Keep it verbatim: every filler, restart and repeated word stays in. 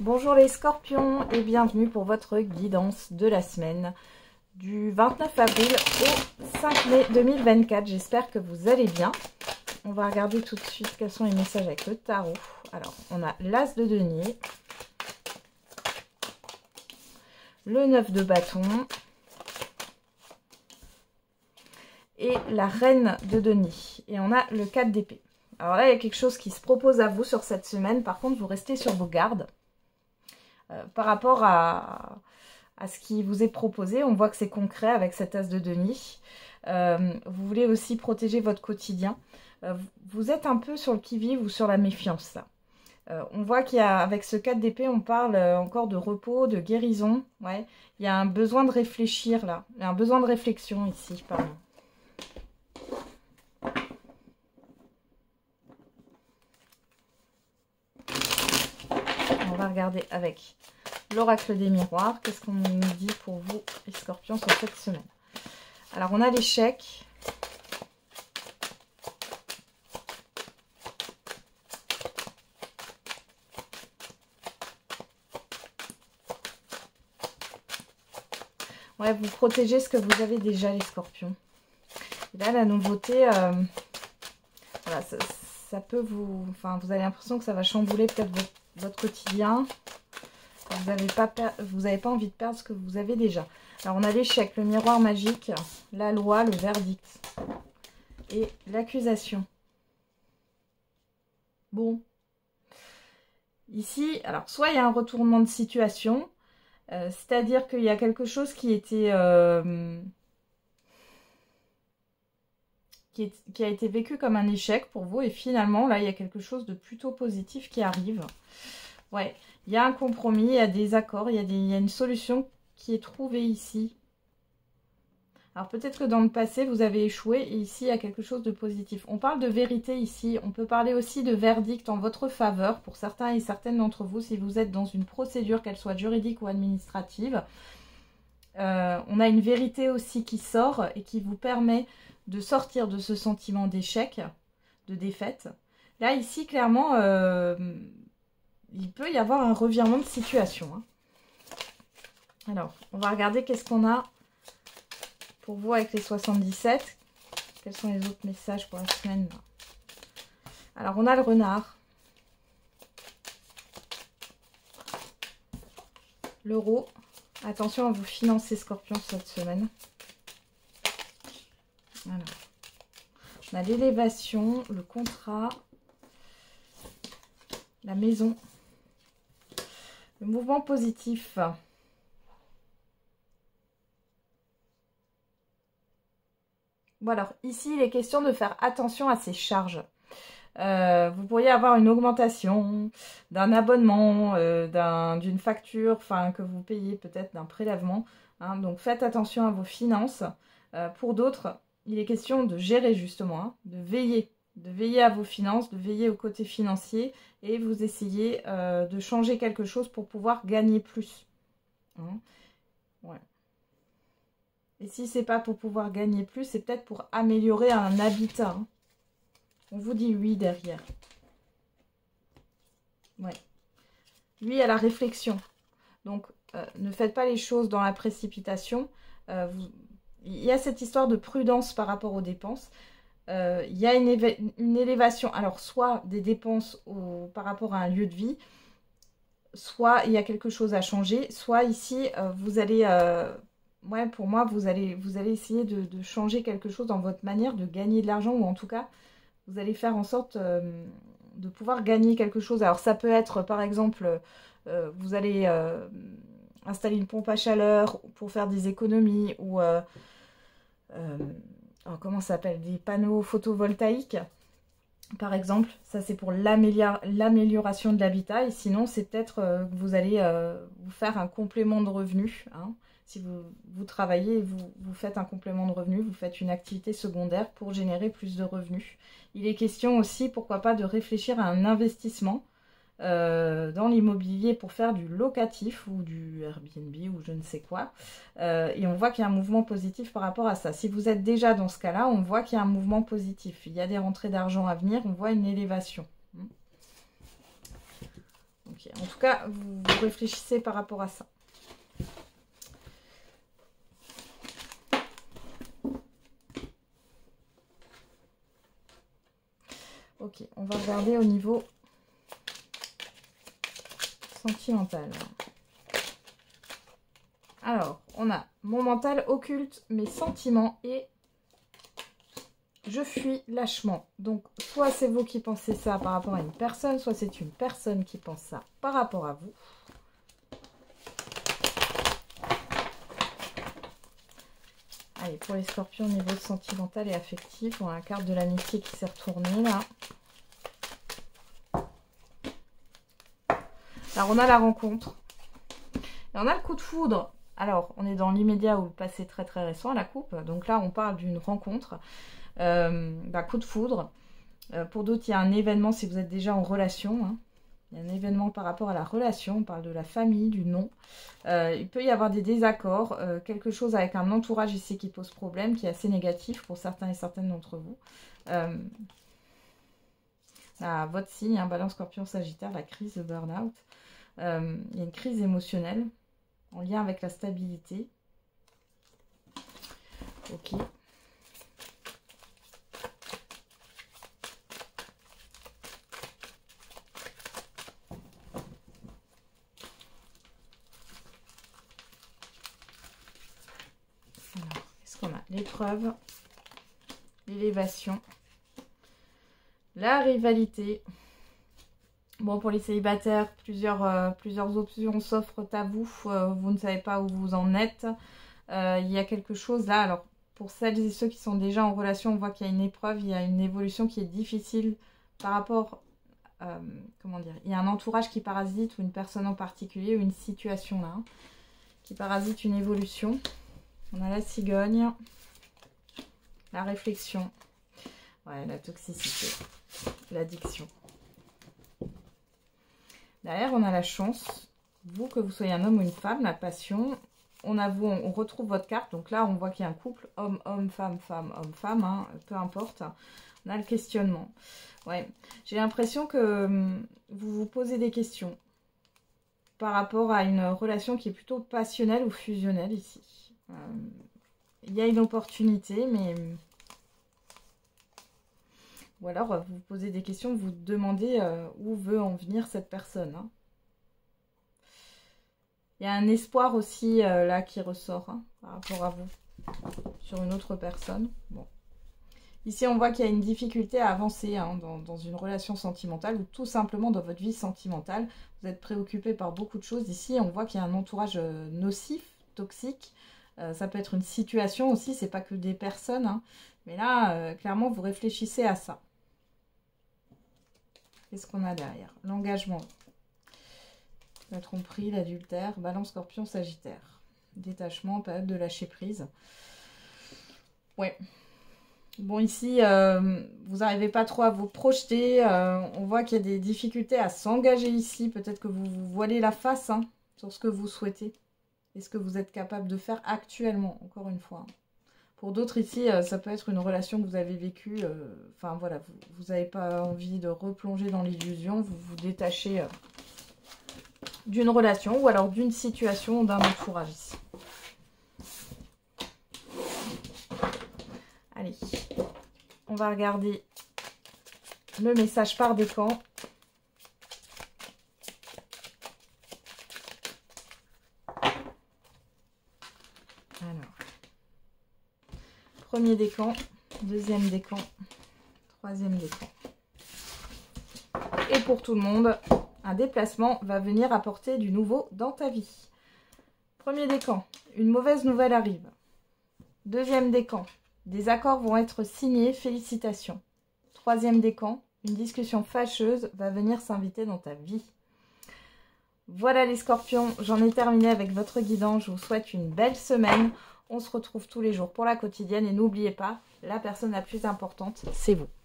Bonjour les scorpions et bienvenue pour votre guidance de la semaine du vingt-neuf avril au cinq mai deux mille vingt-quatre. J'espère que vous allez bien. On va regarder tout de suite quels sont les messages avec le tarot. Alors, on a l'As de denier, le neuf de bâton et la reine de denier. Et on a le quatre d'épée. Alors là, il y a quelque chose qui se propose à vous sur cette semaine. Par contre, vous restez sur vos gardes. Euh, par rapport à, à ce qui vous est proposé, on voit que c'est concret avec cet as de denier. Euh, vous voulez aussi protéger votre quotidien. Euh, vous êtes un peu sur le qui-vive ou sur la méfiance là. Euh, on voit qu'il y a, avec ce quatre d'épée, on parle encore de repos, de guérison. Ouais. Il y a un besoin de réfléchir là. Il y a un besoin de réflexion ici, pardon. On va regarder avec l'oracle des miroirs. Qu'est-ce qu'on nous dit pour vous, les scorpions, sur cette semaine? Alors, on a l'échec. Ouais, vous protégez ce que vous avez déjà, les scorpions. Et là, la nouveauté, euh, voilà, ça, ça peut vous... Enfin, vous avez l'impression que ça va chambouler peut-être votre, votre quotidien. Vous n'avez pas, vous n'avez pas envie de perdre ce que vous avez déjà. Alors, on a l'échec, le miroir magique, la loi, le verdict et l'accusation. Bon. Ici, alors, soit il y a un retournement de situation, euh, c'est-à-dire qu'il y a quelque chose qui était... Euh, qui, est, qui a été vécu comme un échec pour vous. Et finalement, là, il y a quelque chose de plutôt positif qui arrive. Ouais, il y a un compromis, il y a des accords, il y a, des, il y a une solution qui est trouvée ici. Alors peut-être que dans le passé, vous avez échoué et ici, il y a quelque chose de positif. On parle de vérité ici. On peut parler aussi de verdict en votre faveur pour certains et certaines d'entre vous si vous êtes dans une procédure, qu'elle soit juridique ou administrative. Euh, on a une vérité aussi qui sort et qui vous permet de sortir de ce sentiment d'échec, de défaite. Là, ici, clairement... Euh, il peut y avoir un revirement de situation. Hein. Alors, on va regarder qu'est-ce qu'on a pour vous avec les soixante-dix-sept. Quels sont les autres messages pour la semaine? Alors, on a le renard. L'euro. Attention à vos finances, scorpions, cette semaine. Alors, on a l'élévation, le contrat, la maison. Le mouvement positif. Bon alors, ici, il est question de faire attention à ces charges. Euh, vous pourriez avoir une augmentation d'un abonnement, euh, d'un, d'une facture, enfin que vous payez peut-être d'un prélèvement. Hein, donc faites attention à vos finances. Euh, pour d'autres, il est question de gérer justement, hein, de veiller. de veiller à vos finances, de veiller au côté financier et vous essayez euh, de changer quelque chose pour pouvoir gagner plus. Hein, ouais. Et si c'est pas pour pouvoir gagner plus, c'est peut-être pour améliorer un habitat. Hein. On vous dit oui derrière. Ouais. Oui à la réflexion. Donc, euh, ne faites pas les choses dans la précipitation. Euh, vous... Il y a cette histoire de prudence par rapport aux dépenses. Euh, il y a une, une élévation, alors soit des dépenses au, par rapport à un lieu de vie, soit il y a quelque chose à changer, soit ici, euh, vous allez, euh, ouais, pour moi, vous allez, vous allez essayer de, de changer quelque chose dans votre manière de gagner de l'argent, ou en tout cas, vous allez faire en sorte euh, de pouvoir gagner quelque chose. Alors ça peut être, par exemple, euh, vous allez euh, installer une pompe à chaleur pour faire des économies, ou... Euh, euh, Alors, comment ça s'appelle? Des panneaux photovoltaïques, par exemple. Ça, c'est pour l'amélioration de l'habitat. Et sinon, c'est peut-être euh, que vous allez euh, vous faire un complément de revenu. Hein. Si vous, vous travaillez et vous, vous faites un complément de revenu, vous faites une activité secondaire pour générer plus de revenus. Il est question aussi, pourquoi pas, de réfléchir à un investissement euh, dans l'immobilier pour faire du locatif ou du Airbnb ou je ne sais quoi. Euh, et on voit qu'il y a un mouvement positif par rapport à ça. Si vous êtes déjà dans ce cas-là, on voit qu'il y a un mouvement positif. Il y a des rentrées d'argent à venir, on voit une élévation. Okay. En tout cas, vous, vous réfléchissez par rapport à ça. Ok, on va regarder au niveau sentimental. Alors, on a mon mental occulte mes sentiments et je fuis lâchement. Donc, soit c'est vous qui pensez ça par rapport à une personne, soit c'est une personne qui pense ça par rapport à vous. Allez, pour les scorpions, au niveau sentimental et affectif, on a la carte de l'amitié qui s'est retournée là. Alors, on a la rencontre. Et on a le coup de foudre. Alors, on est dans l'immédiat ou le passé très très récent, la coupe. Donc là, on parle d'une rencontre, euh, d'un coup de foudre. Euh, pour d'autres, il y a un événement si vous êtes déjà en relation. Hein. Il y a un événement par rapport à la relation. On parle de la famille, du nom. Euh, il peut y avoir des désaccords. Euh, quelque chose avec un entourage ici qui pose problème, qui est assez négatif pour certains et certaines d'entre vous. Euh, là, votre signe, hein, Balance, Scorpion, Sagittaire, la crise, le burn-out. Euh, il y a une crise émotionnelle en lien avec la stabilité. Ok. Alors, qu'est-ce qu'on a? L'épreuve, l'élévation, la rivalité. Bon, pour les célibataires, plusieurs, euh, plusieurs options s'offrent à vous. Euh, vous ne savez pas où vous en êtes. Euh, il y a quelque chose là. Alors, pour celles et ceux qui sont déjà en relation, on voit qu'il y a une épreuve, il y a une évolution qui est difficile par rapport... Euh, comment dire? Il y a un entourage qui parasite, ou une personne en particulier, ou une situation là, hein, qui parasite une évolution. On a la cigogne, la réflexion, ouais, la toxicité, l'addiction. Derrière, on a la chance. Vous, que vous soyez un homme ou une femme, la passion. On a vous, on retrouve votre carte. Donc là, on voit qu'il y a un couple. Homme, homme, femme, femme, homme, femme. Hein, peu importe. On a le questionnement. Ouais. J'ai l'impression que hum, vous vous posez des questions par rapport à une relation qui est plutôt passionnelle ou fusionnelle ici. Euh, il y a une opportunité, mais... Ou alors, vous vous posez des questions, vous demandez euh, où veut en venir cette personne. Hein. Il y a un espoir aussi euh, là qui ressort hein, par rapport à vous, sur une autre personne. Bon. Ici, on voit qu'il y a une difficulté à avancer hein, dans, dans une relation sentimentale ou tout simplement dans votre vie sentimentale. Vous êtes préoccupé par beaucoup de choses. Ici, on voit qu'il y a un entourage euh, nocif, toxique. Euh, ça peut être une situation aussi, c'est pas que des personnes. Hein. Mais là, euh, clairement, vous réfléchissez à ça. Qu'est-ce qu'on a derrière? L'engagement. La tromperie, l'adultère, Balance, Scorpion, Sagittaire. Détachement, période de lâcher prise. Ouais. Bon, ici, euh, vous n'arrivez pas trop à vous projeter. Euh, on voit qu'il y a des difficultés à s'engager ici. Peut-être que vous vous voilez la face hein, sur ce que vous souhaitez. Et ce que vous êtes capable de faire actuellement, encore une fois. Pour d'autres ici, ça peut être une relation que vous avez vécue. Euh, enfin voilà, vous n'avez pas envie de replonger dans l'illusion. Vous vous détachez euh, d'une relation ou alors d'une situation, d'un entourage ici. Allez, on va regarder le message par décan. Alors. Premier décan, deuxième décan, troisième décan. Et pour tout le monde, un déplacement va venir apporter du nouveau dans ta vie. Premier décan, une mauvaise nouvelle arrive. Deuxième décan, des accords vont être signés, félicitations. Troisième décan, une discussion fâcheuse va venir s'inviter dans ta vie. Voilà les scorpions, j'en ai terminé avec votre guidance. Je vous souhaite une belle semaine. On se retrouve tous les jours pour la quotidienne et n'oubliez pas, la personne la plus importante, c'est vous.